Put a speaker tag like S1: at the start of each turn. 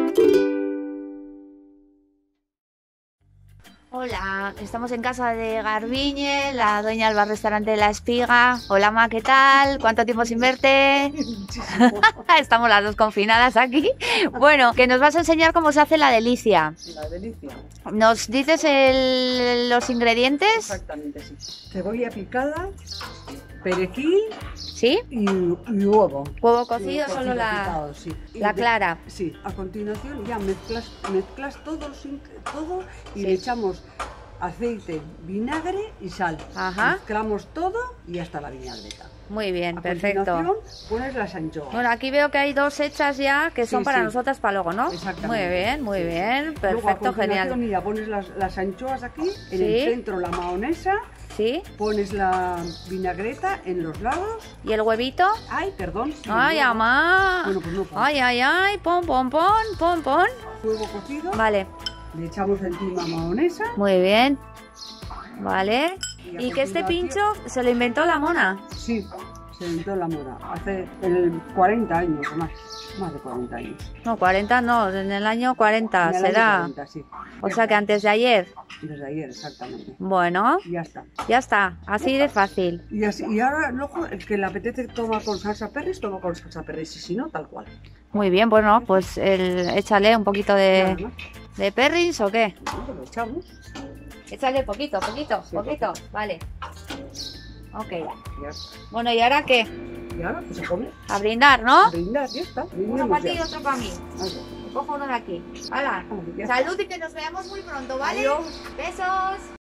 S1: Hola, estamos en casa de Garbiñe, la dueña del bar-restaurante de La Espiga. Hola, Ma, ¿qué tal? ¿Cuánto tiempo sin verte?
S2: Muchísimo.
S1: Estamos las dos confinadas aquí. Bueno, que nos vas a enseñar cómo se hace la delicia.
S2: La delicia.
S1: ¿Nos dices los ingredientes?
S2: Exactamente, sí. Cebolla picada, perejil
S1: ¿Sí?
S2: y huevo.
S1: Huevo cocido,
S2: Huevo
S1: solo la
S2: picado, sí. Y
S1: clara.
S2: Sí, a continuación ya mezclas todo y
S1: Sí.
S2: le echamos aceite, vinagre y sal.
S1: Ajá.
S2: Mezclamos todo y ya está la vinagreta.
S1: Muy bien,
S2: A
S1: perfecto.
S2: continuación pones las anchoas.
S1: Bueno, aquí veo que hay dos hechas ya que son
S2: Sí,
S1: para
S2: sí.
S1: nosotras para luego, ¿no?
S2: Exactamente.
S1: Muy bien, muy
S2: Sí, sí.
S1: bien.
S2: Luego, a
S1: Perfecto,
S2: continuación,
S1: genial.
S2: ya pones las anchoas aquí, en
S1: Sí.
S2: el centro la mahonesa,
S1: ¿Sí?
S2: pones la vinagreta en los lados.
S1: ¿Y el huevito?
S2: Ay, perdón. sí,
S1: Ay,
S2: el huevo.
S1: mamá.
S2: Bueno, pues no, pues.
S1: Ay, ay, ay. Pon, pon, pon, pon, pon.
S2: Huevo cocido,
S1: Vale,
S2: le echamos encima mahonesa.
S1: muy bien. Vale.
S2: Y a
S1: ¿Y que este
S2: continuación-
S1: pincho se lo inventó la mona?
S2: Sí, se inventó la moda hace 40 años o más de 40 años.
S1: No, 40 no, en el año 40
S2: En el año
S1: será.
S2: 40, sí.
S1: O
S2: Ya
S1: sea que
S2: está.
S1: antes de ayer.
S2: Desde ayer, exactamente.
S1: Bueno,
S2: Y ya está.
S1: ya está, así de fácil.
S2: Y ahora, luego, el que le apetece toma con salsa perris, toma con salsa perris, y si no, tal cual.
S1: Muy bien, bueno, pues échale un poquito
S2: Nada más.
S1: de perris o qué.
S2: Luego lo echamos.
S1: Échale poquito, poquito,
S2: Sí,
S1: poquito. Vale. Ok.
S2: Y ya está.
S1: Bueno, ¿y ahora qué?
S2: Y ahora, pues se come.
S1: A brindar, ¿no?
S2: A brindar, ya está.
S1: Uno
S2: Brindemos
S1: para ti y
S2: ya.
S1: otro para mí.
S2: Vale.
S1: Cojo uno de aquí. ¡Hala!
S2: Ya está.
S1: Salud y que nos veamos muy pronto, ¿vale?
S2: Adiós.
S1: Besos.